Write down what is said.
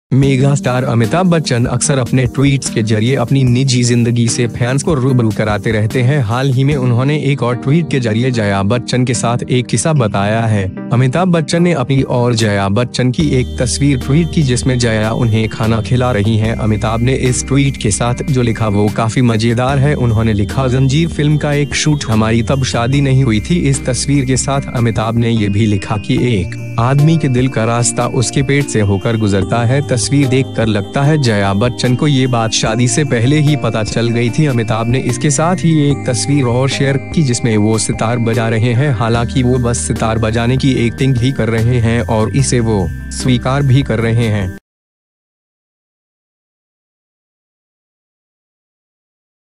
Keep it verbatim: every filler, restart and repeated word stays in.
Mega star Amitabh Bachchan अक्सर अपने tweets के जरिए अपनी निजी जिंदगी से फैंस को रूबरू कराते रहते हैं। हाल ही में उन्होंने एक और ट्वीट के जरिए जया बच्चन के साथ एक किस्सा बताया है। अमिताभ बच्चन ने अपनी और जया बच्चन की एक तस्वीर ट्वीट की जिसमें जया उन्हें खाना खिला रही हैं। अमिताभ ने इस ट्वीट के साथ जो लिखा वो काफी मजेदार है। उन्होंने लिखा, जंजीर फिल्म का एक शूट, हमारी तब शादी नहीं हुई थी। इस तस्वीर के साथ अमिताभ ने ये भी लिखा कि एक आदमी के दिल का रास्ता उसके पेट से होकर गुजरता है। तस्वीर देखकर लगता है जया बच्चन को ये बात शादी से पहले ही पता चल गई थी। अमिताभ ने इसके साथ ही एक तस्वीर और शेयर की जिसमें वो सितार बजा रहे हैं। हालांकि वो बस सितार बजाने की एक्टिंग ही कर रहे हैं और इसे वो स्वीकार भी कर रहे हैं।